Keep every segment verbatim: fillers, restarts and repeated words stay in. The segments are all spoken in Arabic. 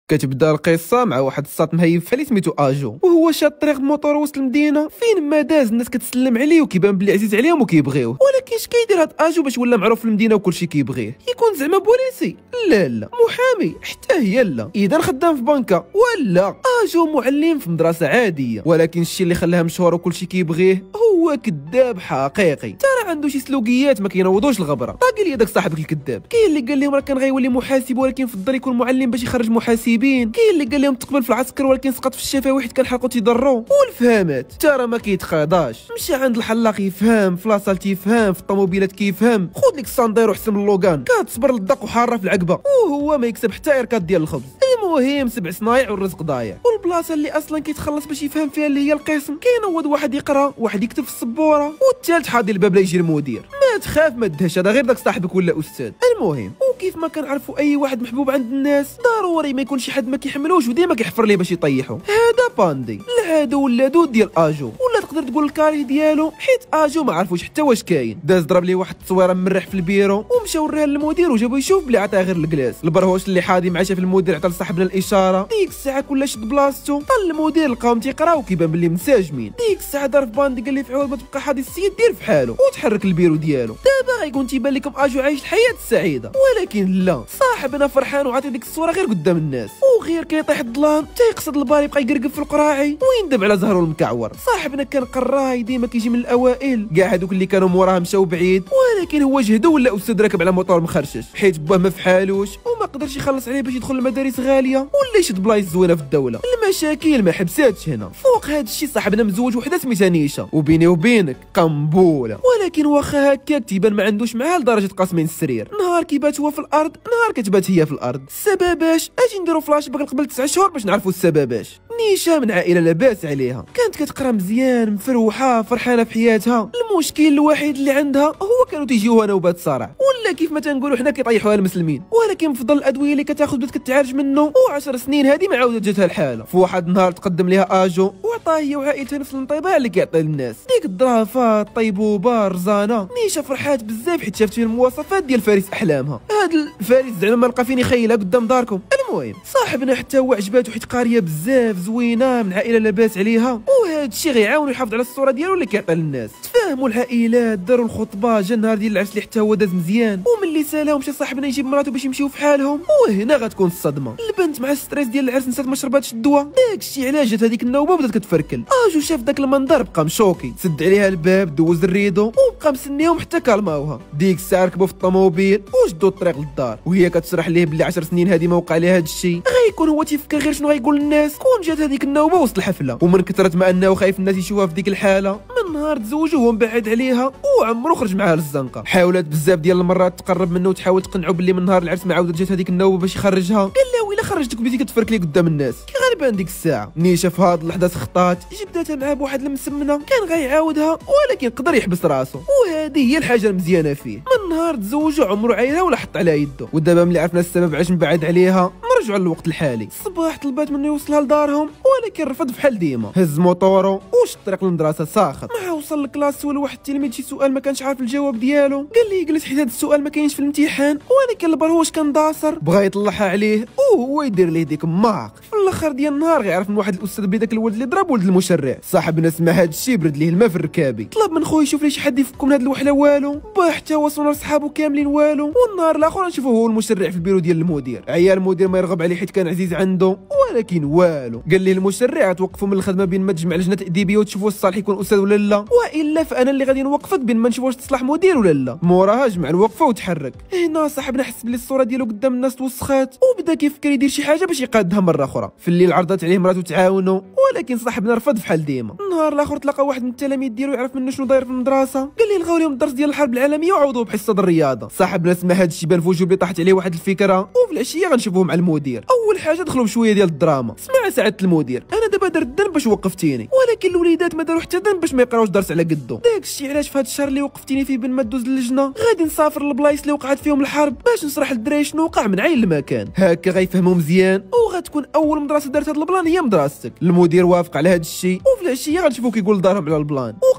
كتبدا القصه مع واحد الساط مهيب فالي سميتو اجو، وهو شاد الطريق بموطور وسط المدينه. فين ما داز الناس كتسلم عليه وكيبان بلي عزيز عليهم وكيبغيوه. ولكن اش كيدير هاد اجو باش ولا معروف في المدينه وكلشي كيبغيه؟ يكون زعما بوليسي؟ لا لا. محامي؟ حتى هي لا. اذا خدام في بنكه؟ ولا. اجو معلم في مدرسه عاديه، ولكن الشيء اللي خلاها مشهور وكلشي كيبغيه هو كذاب حقيقي. ترى عنده شي سلوكيات ما كينوضوش الغبره. قال لي داك صاحبك الكذاب. كاين اللي قال لهم راه كان غيولي محاسب ولكن فضل يكون معلم باش يخرج محاسبين. كاين اللي قال لهم تقبل في العسكر ولكن سقط في الشفاوي حيت كنحرقوا تيضروا. والفهامات ترى ما كيتقاداش. مشى عند الحلاق يفهم، في لاصال تيفهم، في الطوموبيلات كيفهم. خذ لك الساندير وحسم اللوغان كتصبر للدق وحاره في العقبه، وهو ما يكسب حتى ايركات ديال الخبز. المهم سبع صنايع والرزق ضايع. والبلاصه اللي اصلا كيتخلص باش يفهم فيها اللي هي القسم، كينوض واحد يقرا واحد يكتب في السبوره والثالث حاضي الباب لا يجي المدير. ما تخاف ما تدهش، هذا غير داك صاحبك ولا استاذ. المهم وكيف ما كنعرفوا اي واحد محبوب عند الناس ضروري ما يكون شي حد ما كيحملوش وديما كيحفر ليه باش يطيحوا. هذا باندي العدو اللدود ديال اجو، ولا تقدر تقول الكاري ديالو، حيت اجو ما عرفوش حتى واش كاين. داز ضرب ليه واحد التصويره مرح في البيرو ومشى وريها للمدير وجابو يشوف بلي عطاه غير الكلاس. البرهوش اللي حاضي مع شاف المدير عطى لصاحبنا الاشاره. ديك الساعه كل شد بلاصتو، طل المدير لقاهم تيقراو كيبان بلي منسجمين. ديك الساعه ضرب باندي قال لي في عوض ما تبقى حاضي السيد دير في حاله وتحرك البيرو ديالو. دابا غيكون تيبان لكم اجو عايش الحياه السعيده، ولكن لا، صاحبنا فرحان وعاطي ديك الصوره غير قدام الناس وغير كيطيح الظلام تيقصد البار يبقى يقرقب في القراعي ويندب على زهرو المكعور. صاحبنا كان قراي ديما كيجي من الاوائل، كاع هذوك اللي كانوا موراه مشاو بعيد، ولكن هو جهدو ولا استاذ راكب على موطور مخرشش حيت باه ما فحالوش وما قدرش يخلص عليه باش يدخل المدارس غاليه ولا يشد بلايص زوينه في الدوله. المشاكل ما حبساتش هنا. فوق هذا الشيء صاحبنا مزوج وحده سميتها نيشه، وبيني وبينك قنبوله، ولكن واخا هكاك تيبان ما عندوش معاه لدرجه قاسمين السرير. نهار كيبات هو في الارض نهار كتبات هي في الارض. السباباش اجي نديرو فلاش باك قبل تسعة شهور باش نعرفوا السباباش. نيشه من عائله لاباس عليها، كانت كتقرا مزيان مفروحه فرحانه في حياتها. المشكل الوحيد اللي عندها هو كانوا تيجيوها نوبات صرع، ولا كيف ما تنقولوا حنا كيطيحوها المسلمين. ولكن بفضل الادويه اللي كتاخذ بدات كتعالج منه، وعشر سنين هذه ما عاودت جاتها الحاله. في واحد النهار تقدم ليها اجو وعطاها هي وعائلتها نفس الانطباع اللي كيعطي للناس، ديك الظرافات طيبوبه رزانه. نيشه فرحات بزاف حيت شافت فيه المواصفات ديال فارس احلامها. هذا الفارس زعما ما لقى فين يخيلها قدام داركم. المهم صاحبنا حتى هو عجباتو حيت قاريه بزاف زوينه من عائله لاباس عليها، وهذا الشيء غيعاونو يحافظ على الصوره ديالو اللي كيعطي للناس. تفاهموا العائلات، داروا الخطبه، جا النهار ديال العرس اللي حتى هو داز مزيان، وملي سالاو مشى صاحبنا يجيب مراته باش يمشيو في حالهم. وهنا غتكون الصدمه. البنت مع الستريس ديال العرس نسات ما شرباتش الدواء، داك الشيء علاش جات هذيك النوبه وبدات كتفركل. اجو شاف داك المنظر بقى مشوكي، سد عليها الباب دوز الريدو وبقى مستنيهم حتى كالماوها. ديك الساعه ركبوا في الطوموبيل وجدوا الطريق للدار، وهي كتشرح ليه بلي عشر سنين هذه ما وقع ليها هذا الشيء. غيكون هو تيفكر غير شنو غيقول للناس. كون جات هذيك النوبه وسط الحفله، ومن كثرت ما انه خايف الناس يشوفوها في ديك الحاله، من نهار تزوجوا وهو مبعد عليها وعمرو خرج معاها للزنقه. حاولت بزاف ديال المرات تقرب منه وتحاول تقنعه باللي من نهار العرس ما عاودت جات هذيك النوبه باش يخرجها. قال لها ويلا خرجتك بديتي كتفرك لي قدام الناس. كي غالبا ديك الساعه نيشه في هاد اللحظه سخطات، جبدتها معاه بواحد المسمنه كان غيعاودها ولكن قدر يحبس راسه، وهذه هي الحاجه المزيانه فيه. من نهار تزوجوا عمرو عايلها ولا حط على يده. ودابا ملي عرفنا السبب علاش مبعد عليها نرجعوا للوقت الحالي. الصباح طلبات منه يوصلها لدارهم ولكن رفض بحال ديما. هز موطورو وش الطريق للمدرسه ساخط. مع وصل للكلاس سول واحد التلميذ شي سؤال ما كانش عارف الجواب ديالو، قال لي يجلس حيت هذا السؤال ما كاينش في الامتحان، ولكن البرهوش كان داصر بغى يطلعها عليه وهو يدير ليه ديك ماق. في الاخر ديال النهار غيعرف من واحد الاستاذ بلي داك الولد اللي ضرب ولد المشرع. صاحبنا سمع هذا الشيء برد ليه الماء في الركابي، طلب من خويا يشوف لي شي حد يفكم من هاد الوحله والو. با حتى وصلنا لصحابو كاملين والو. والنهار الاخر نشوفوه هو المشرع في البيرو ديال المدير. عيال المدير ما يرغب عليه حيت كان عزيز عنده، ولكن والو. قال ليه المشرع توقفوا من الخدمه بين ما تجمع لجنه تاديبيه وتشوفوا الصالح يكون استاذ ولا لا، والا فانا اللي غادي نوقفك بين ما نشوف واش تصلح مدير ولا لا. موراها جمع الوقفه وتحرك. هنا صاحبنا حس بلي الصوره ديالو قدام الناس توسخات وبدا كيفكر يدير شي حاجه باش يقادها مره اخرى. في الليل عرضت عليه مراته تعاونوا، ولكن صاحبنا رفض بحال ديما. النهار الاخر تلاقى واحد من التلاميذ ديالو يعرف منه شنو داير في المدرسه، قال ليه لغاو لهم الدرس ديال الحرب العالميه وعوضوه بحصه الرياضه. صاحبنا سمع هذا الشيء بان في وجهه بلي طاحت عليه واحد الفكره، وفي العشيه غنشوفوه مع المدير. اول حاجه دخلوا بشويه ديال الدراما. سمع سعاده المدير، انا دابا درت الذنب باش وقفتيني، ولكن الوليدات ما داروا حتى ذنب باش ما يقراوش درس على قدو. داك الشيء علاش في هذا الشهر اللي وقفتيني فيه بين ما دوز اللجنه غادي نسافر للبلايص اللي وقعت فيهم الحرب باش نشرح للدراري شنو وقع من عين المكان، هكا غيفهموا مزيان وغتكون اول مدرسه دارت هذا البلان هي مدرستك. المدير وافق على هذا الشيء، وفي العشيه غنشوفوه كيقول لدارهم على البلان. وقت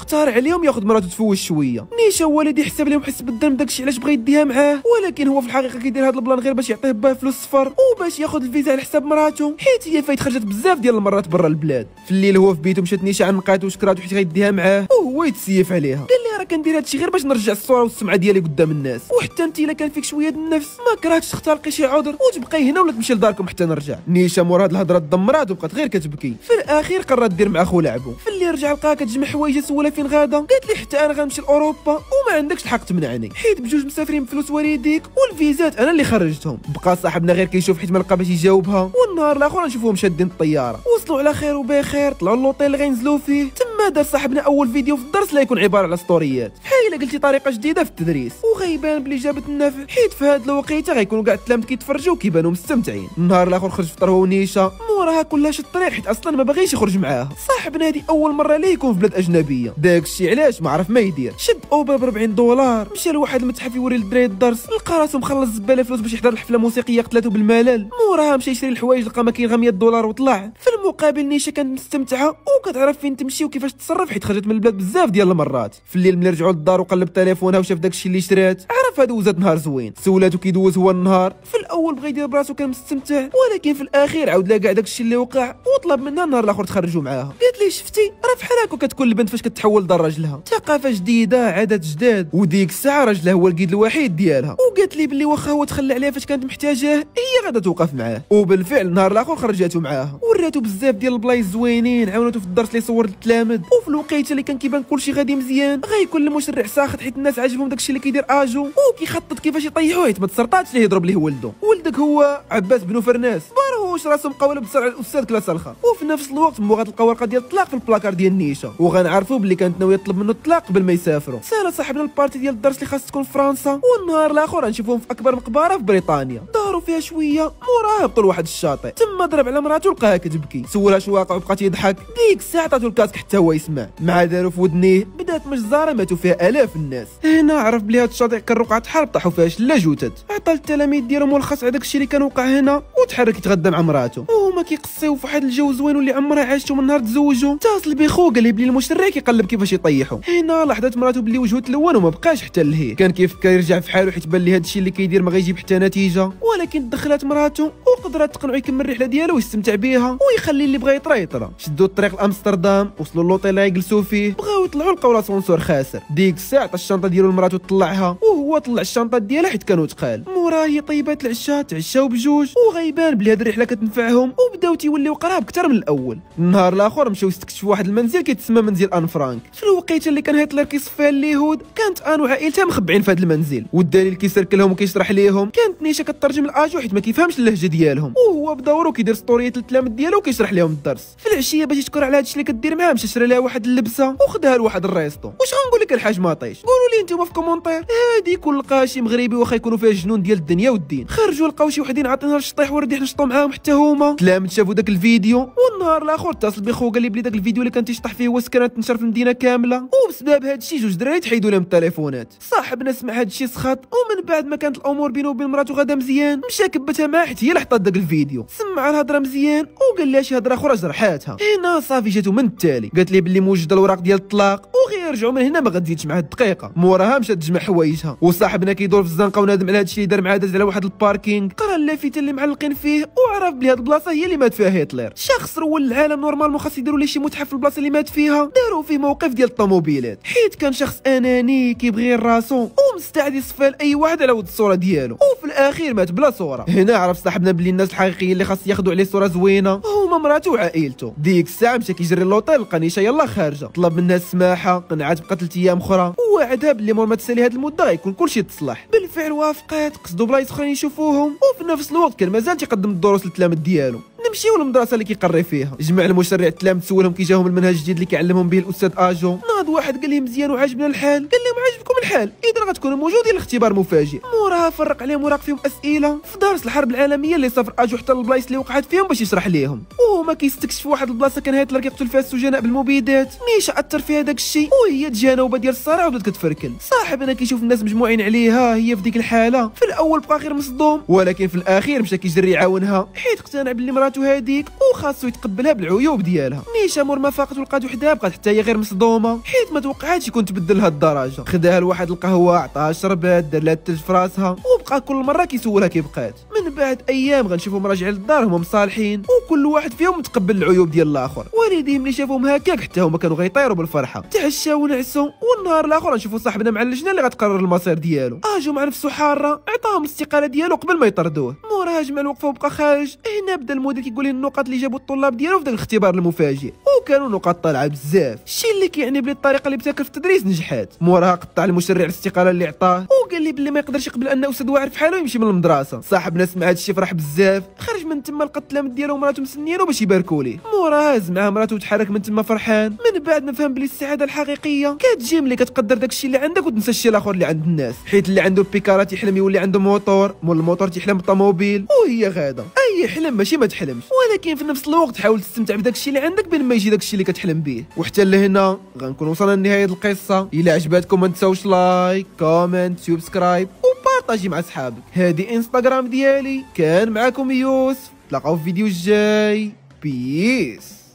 اقترح عليهم ياخذ مراته تفوش شويه. نيشا هو اللي يحسب لهم حس بالذنب داكشي علاش بغى يديها معاه، ولكن هو في الحقيقه كيدير هذا البلان غير باش يعطيه باه فلوس صفر وباش ياخذ الفيزا على حساب مراته، حيت هي فايت خرجت بزاف ديال المرات برا البلاد. في الليل هو في بيته مشات نيشا عنقات وشكرات حيت غيديها معاه وهو يتسيف عليها. قال لها راه كندير هادشي غير باش نرجع الصوره والسمعه ديالي قدام الناس، وحتى انت الا كان فيك شويه النفس ما كرهتش تختلقي شي عذر وتبقاي هنا ولا تمشي لداركم حتى نرجع. نيشا مور هاد الهضره دمرات وبقات غير كتبكي. في الاخير قررت دير مع خو لعبو. في اللي رجع لقاها كتجمع حوايجها سولها فين غادا، قالت لي حتى انا غنمشي لاوروبا وما عندكش الحق تمنعني حيت بجوج مسافرين بفلوس والديك والفيزات انا اللي خرجتهم. بقى صاحبنا غير كيشوف حيت ما لقى باش يجاوبها، والنهار الاخر نشوفوهم شادين الطياره. وصلوا على خير وبخير، طلعوا للوطيل اللي غينزلوا فيه. تما دار صاحبنا اول فيديو في الدرس لا يكون عباره على ستوريات، بحال الا قلتي طريقه جديده في التدريس، وغيبان بلي جابت النفع حيت في هاد الوقيته غيكونوا كاع التلاميذ كيتفرجوا وكيبانوا مستمتعين. النهار الاخر خرج فطر هو ونيشا، موراها كلها شد الطريق حيت اصلا ما باغيش يخرج معاها. صاحبنا هادي اول مره ليه يكون في بلاد اجنبيه، داكشي علاش ما عرف ما يدير. شد اوبر ب أربعين دولار، مشى لواحد المتحف يوري للدراري الدرس، لقى راسو مخلص زباله فلوس باش يحضر الحفله موسيقيه قتلاتو بالملل. موراها مشى يشري الحوايج لقى ماكينغا مية دولار وطلع. في المقابل نيشا كانت مستمتعه وكتعرف فين تمشي وكيفاش تتصرف حيت خرجت من البلاد بزاف ديال المرات. في الليل ملي رجعوا للدار وقلب تليفونها وشاف داكشي اللي شرات، عرف هادو وزات نهار زوين. سولاتو كيدوز هو النهار. في الاول بغى يدير براسو كان مستمتع، ولكن في الاخير عاود لا كاع داكشي اللي وقع وطلب منها النهار الاخر تخرجوا معاها. قالت لي شفتي راه بحال هكا كتكون البنت فاش كتحول دار راجلها، ثقافه جديده عادات جداد، وديك الساعه راجلها هو القيد الوحيد ديالها. وقالت لي بلي واخا هو تخلى عليها فاش كانت محتاجاه هي غادا توقف معاه. وبالفعل النهار الاخر خرجاتو معاها، وراتو بزاف ديال البلايص زوينين، عاوناتو في الدرس اللي صور للتلاميذ. وفي الوقيته اللي كان كيبان كلشي غادي مزيان غيكون المشرع ساخط حيت الناس عاجبهم داكشي اللي كيدير اجو وكيخطط كيفاش يطيحوه حيت ما تسرطاتش ليه يضرب ليه ولده. ولدك هو عباس بن فرناس باروش راسو مقاوله بصرع الاستاذ كلاس الخا. وفي نفس الوقت مو غتلقى ورقه ديال الطلاق في البلاكار ديال نيشا، وغنعرفوا بلي كانت ناويه تطلب منه الطلاق قبل ما يسافروا. سالا صاحبنا البارتي ديال الدرس اللي خاص تكون في فرنسا، والنهار الاخر غنشوفوهم في اكبر مقبره في بريطانيا. داروا فيها شويه موراها هبطوا لواحد الشاطئ، تما ضرب على مراته لقاها كتبكي. سولها شو واقع وبقات يضحك. ديك الساعه عطاتو الكاسك حتى هو يسمع، مع دارو في ودنيه بدات مجزره ماتوا فيها الاف الناس. هنا عرف بلي هاد الشاطئ كان رقعه حرب طاحوا فيها شله جثث. عطى التلاميذ ديالو ملخص على داكشي اللي كان وقع هنا وتحرك يتغدى مع مراته، وهما كيقصيو في واحد الجو زوين واللي عمرها عاشتو من نهار تزوجوا. اتصل بخو قال لي بلي المشرع كيقلب كيفاش يطيحوا. هنا لاحظت مراته بلي وجهه تلون وما بقاش حتى لهيه، كان كيفكر يرجع في حاله حيت بان لي هادشي اللي كيدير ما غيجيب حتى نتيجه، ولكن دخلت مراته وقدرت تقنعو يكمل الرحله ديالو ويستمتع بها ويخلي اللي بغى يطرا يطرا. شدوا الطريق لامستردام، وصلوا للوطيل اللي غيجلسوا فيه، بغاو يطلعوا لقاو لاسونسور خاسر. ديك الساعه عطى الشنطه ديالو لمراته تطلعها، وهو طلع الشنطه ديالها حيت كانوا تقال. موراه هي طيبات العشاء تعشاو بجوج، وغيبان بلي هاد الرحله كتنفعهم وبداو تيوليو قراب اكثر من الاول. النهار الاخر مشاو يستكشفوا واحد المنزل كيتسمى منزل ان فرانك. في الوقيته اللي كان هتلر كيصفيها اليهود كانت ان وعائلتها مخبعين في هذا المنزل، والدليل كيسركلهم وكيشرح ليهم. كانت نيشا كترجم الاجو حيت ما كيفهمش اللهجه ديالهم، وهو بدورو كيدير ستوريات للتلاميذ ديالو وكيشرح لهم الدرس. في العشيه باش يشكر على هادشي اللي كدير معاه مشى شرى لها واحد اللبسه وخدها لواحد الريستو. واش غنقول لك الحاج ماطيش؟ قولوا لي نتوما في كومونتير. هادي كل لقاها شي مغربي واخا يكونوا فيها الجنون ديال الدنيا والدين. خرجوا لقاو شي وحدين عاطينها الشطيح وردي نشطوا معاهم حتى هما. تلاميذ شافوا داك الفيديو، والنهار الاخر اتصل بخو قال لي بلي داك الفيديو اللي كان تيشطح فيه هو سكرات تنشر في المدينه كامله، وبسبب هادشي جوج دراري تحيدوا لهم التليفونات. صاحبنا سمع هادشي سخط، ومن بعد ما كانت الامور بينه وبين مراته غادا مزيان مشى كبتها معاه حيت هي اللي حطات داك الفيديو. سمع الهضره مزيان وقال لها شي هضره اخرى جرحاتها. هنا صافي جاتو من التالي، قالت لي بلي موجده الوراق ديال الطلاق وغير يرجعوا من هنا ما غتزيدش معاه الدقيقه. موراها مشات تجمع حوايجها، وصاحبنا كيدور في الزنقه ونادم على هادشي اللي دار معاه. داز على واحد الباركينغ قرا اللافته اللي معلقين فيه وعرف بلي هاد البلاصه هي اللي مات فيها هتلر. شخص رول العالم نورمالمون خاص يديروا ليه شي متحف في البلاصه اللي مات فيها، داروا فيه موقف ديال الطوموبيلات حيت كان شخص اناني كيبغي راسو ومستعد يصفى لاي واحد على ود الصوره ديالو، وفي الاخير مات بلا صوره. هنا عرف صاحبنا بلي الناس الحقيقيين اللي خاص ياخذوا عليه صوره زوينه هما مراته وعائلته. ديك الساعه مشى كيجري للوطيل لقى نيشا يلا خارجه، طلب منها السماحه، قنعات بقى ثلاث ايام اخرى ووعدها بلي مور ما تسالي هاد المده غيكون كلشي تصلح. بالفعل وافقات، قصدوا بلايص اخرين يشوفوهم، وفي نفس الوقت كان مازال تيقدم الدروس للتلاميذ ديالو. نمشيو للمدرسه اللي كيقري فيها، جمع المشرع التلاميذ سولهم كي جاهم المنهج الجديد اللي كيعلمهم به الاستاذ اجو. ناض واحد قال لي مزيان وعجبنا الحال، قال لهم عجبكم الحال اذا غتكونوا موجودين لاختبار مفاجئ. موراها فرق عليهم وراق فيهم اسئله في درس الحرب العالميه اللي سافر اجو حتى البلايص اللي وقعت فيهم باش يشرح ليهم، وهما كيستكشفوا واحد البلاصه كان هتلر كيقتل فيها السجناء بالمبيدات. نيشا اثر فيها داك الشيء وهي تجانوبه ديال الصرع وبدات كتفركل. صاحبنا كيشوف الناس مجموعين عليها هي في ديك الحاله، في الاول بقى غير مصدوم، ولكن في الاخير مشى كيجري يعاونها حيت اقتنع باللي مراته فاتو هذيك وخاصو يتقبلها بالعيوب ديالها. نيشان مور ما فاقت ولقات وحدها بقات حتى هي غير مصدومه حيت ما توقعاتش يكون تبدل لها الدرجه. خداها لواحد القهوه عطاها شربات دار لها الثلج في راسها وبقى كل مره كيسولها كي بقات. من بعد ايام غنشوفهم راجعين للدار هما مصالحين وكل واحد فيهم متقبل العيوب ديال الاخر. والديهم اللي شافوهم هكاك حتى هما كانوا غيطيروا بالفرحه. تعشاو ونعسوا والنهار الاخر نشوفوا صاحبنا مع اللجنه اللي غتقرر المصير ديالو. اجو مع نفسه حاره عطاهم الاستقاله ديالو قبل ما يطردوه. موراها جمع الوقفه وبقى خارج. هنا بدا المدير كيقول لي النقاط اللي جابوا الطلاب ديالو في داك الاختبار المفاجئ وكانوا نقاط طالعه بزاف. الشيء اللي كيعني بلي الطريقه اللي ابتكر في التدريس نجحات. موراها قطع المشرع الاستقاله اللي عطاه وقال لي بلي ما يقدرش يقبل ان استاذ واعر في حاله يمشي من المدرسه. صاحبنا سمع هذا الشيء فرح بزاف. خرج من تما لقى التلاميذ ديالو ومراته مستنيينو باش يباركوا ليه. موراها هز معاه مراته وتحرك من تما فرحان. من بعد نفهم بلي السعاده الحقيقيه كتجي ملي كتقدر داك الشيء اللي عندك وتنسى الشيء الاخر اللي عند الناس. حيت اللي عنده بيكارات يحلم يولي عنده موتور، مول الموتور تيحلم بالطوموبيل وهي غاده. اي حلم ماشي ما تحلمش، ولكن في نفس الوقت حاول تستمتع بداك الشيء اللي عندك بين ما يجي داك الشيء اللي كتحلم به. وحتى لهنا غنكون وصلنا لنهايه القصه. الا عجبتكم ما تنساوش لايك كومنت سبسكرايب وبارطاجي مع صحابك. هذه انستغرام ديالي. كان معكم يوسف، تلاقاو في فيديو الجاي. بيس.